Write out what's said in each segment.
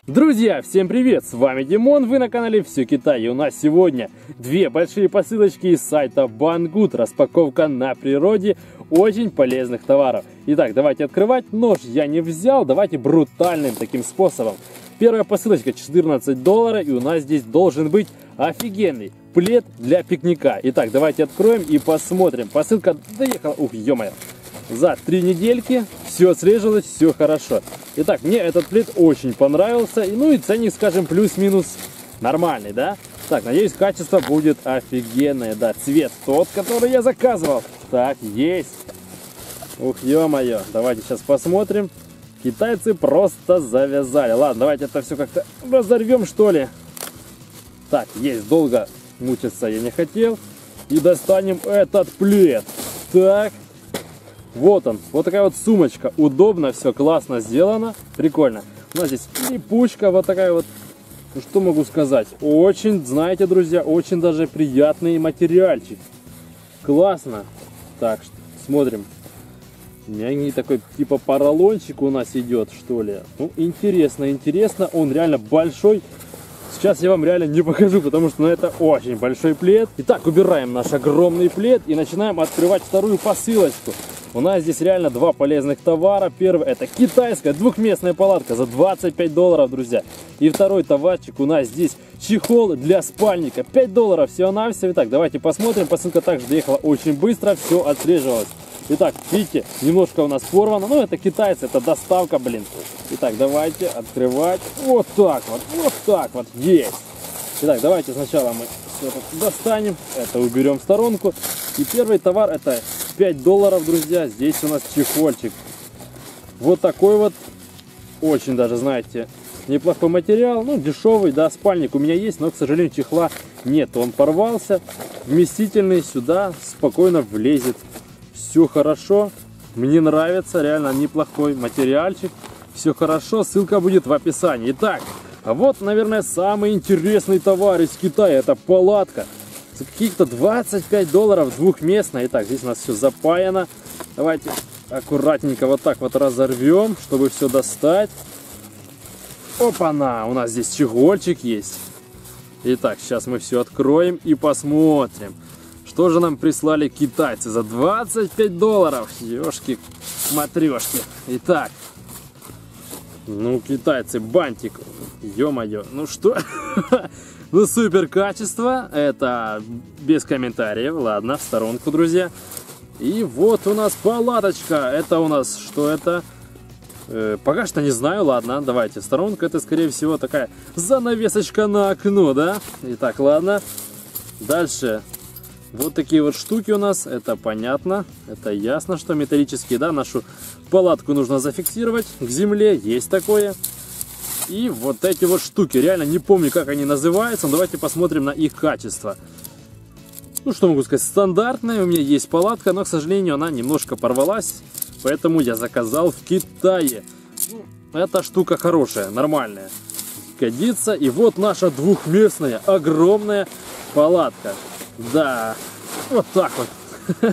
Друзья, всем привет! С вами Димон, вы на канале Все Китай. И у нас сегодня две большие посылочки из сайта Banggood. Распаковка на природе очень полезных товаров. Итак, давайте открывать. Нож я не взял, давайте брутальным таким способом. Первая посылочка $14, и у нас здесь должен быть офигенный плед для пикника. Итак, давайте откроем и посмотрим. Посылка доехала, ух, ё-моё, за 3 недельки. Все срежалось, все хорошо. Итак, мне этот плед очень понравился. Ну и ценник, скажем, плюс-минус нормальный, да? Так, надеюсь, качество будет офигенное. Да, цвет тот, который я заказывал. Так, есть. Ух, ё-моё. Давайте сейчас посмотрим. Китайцы просто завязали. Ладно, давайте это все как-то разорвем, что ли. Так, есть. Долго мучиться я не хотел. И достанем этот плед. Так. Вот он, вот такая вот сумочка, удобно, все классно сделано, прикольно. У нас здесь липучка вот такая вот, ну что могу сказать, очень, знаете, друзья, очень даже приятный материальчик. Классно. Так, смотрим. Мягкий такой, типа поролончик у нас идет, что ли. Ну, интересно, интересно, он реально большой. Сейчас я вам реально не покажу, потому что это очень большой плед. Итак, убираем наш огромный плед и начинаем открывать вторую посылочку. У нас здесь реально два полезных товара. Первый — это китайская двухместная палатка за $25, друзья. И второй товарчик у нас здесь чехол для спальника. $5 всего-навсего. Итак, давайте посмотрим. Посылка также доехала очень быстро, все отслеживалось. Итак, видите, немножко у нас порвано. Ну, это китайцы, это доставка, блин. Итак, давайте открывать. Вот так вот, вот так вот. Есть. Итак, давайте сначала мы все это достанем. Это уберем в сторонку. И первый товар — это $5, друзья. Здесь у нас чехольчик. Вот такой вот. Очень даже, знаете, неплохой материал. Ну, дешевый, да, спальник у меня есть, но, к сожалению, чехла нет. Он порвался. Вместительный, сюда спокойно влезет. Все хорошо. Мне нравится. Реально неплохой материальчик. Все хорошо. Ссылка будет в описании. Итак, а вот, наверное, самый интересный товар из Китая. Это палатка. За каких-то $25 двухместная. Итак, здесь у нас все запаяно. Давайте аккуратненько вот так вот разорвем, чтобы все достать. Опа-на! У нас здесь чехольчик есть. Итак, сейчас мы все откроем и посмотрим, что же нам прислали китайцы за $25. Ёшки-матрешки. Итак, ну, китайцы, бантик. Ё-моё, ну что? Ну, супер качество, это без комментариев, ладно, в сторонку, друзья. И вот у нас палаточка, это у нас, что это? Пока что не знаю, ладно, давайте в сторонку, это, скорее всего, такая занавесочка на окно, да? Итак, ладно, дальше, вот такие вот штуки у нас, это понятно, это ясно, что металлические, да, нашу палатку нужно зафиксировать к земле, есть такое. И вот эти вот штуки, реально не помню, как они называются, но давайте посмотрим на их качество. Ну, что могу сказать, стандартная, у меня есть палатка, но, к сожалению, она немножко порвалась, поэтому я заказал в Китае. Эта штука хорошая, нормальная, годится. И вот наша двухместная, огромная палатка. Да, вот так вот.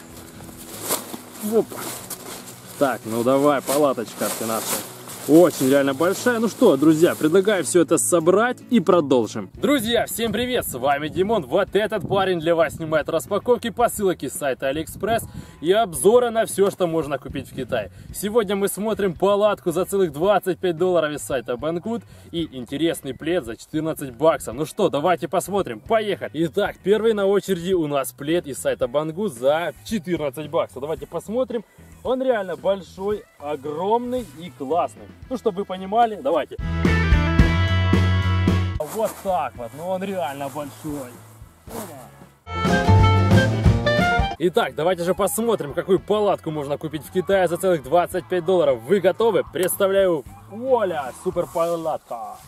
Опа. Так, ну давай, палаточка ты наша. Очень реально большая. Ну что, друзья, предлагаю все это собрать и продолжим. Друзья, всем привет, с вами Димон. Вот этот парень для вас снимает распаковки, посылок из сайта AliExpress и обзоры на все, что можно купить в Китае. Сегодня мы смотрим палатку за целых $25 из сайта Banggood и интересный плед за $14. Ну что, давайте посмотрим, поехали. Итак, первый на очереди у нас плед из сайта Banggood за $14. Давайте посмотрим. Он реально большой, огромный и классный. Ну, чтобы вы понимали, давайте. Вот так вот, ну он реально большой. Итак, давайте же посмотрим, какую палатку можно купить в Китае за целых $25. Вы готовы? Представляю, вуаля, супер палатка.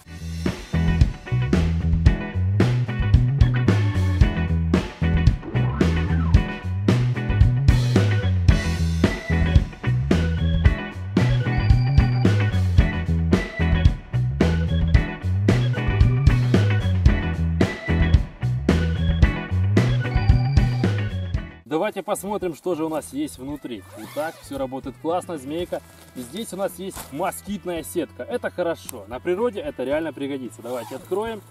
Давайте посмотрим, что же у нас есть внутри. Итак, все работает классно, змейка. И здесь у нас есть москитная сетка. Это хорошо. На природе это реально пригодится. Давайте откроем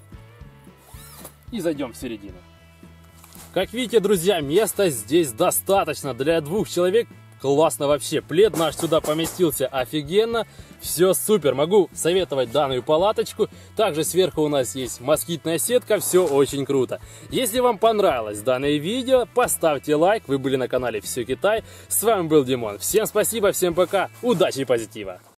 и зайдем в середину. Как видите, друзья, места здесь достаточно для 2 человек. Классно вообще. Плед наш сюда поместился офигенно. Все супер. Могу советовать данную палаточку. Также сверху у нас есть москитная сетка. Все очень круто. Если вам понравилось данное видео, поставьте лайк. Вы были на канале Все Китай. С вами был Димон. Всем спасибо, всем пока. Удачи и позитива.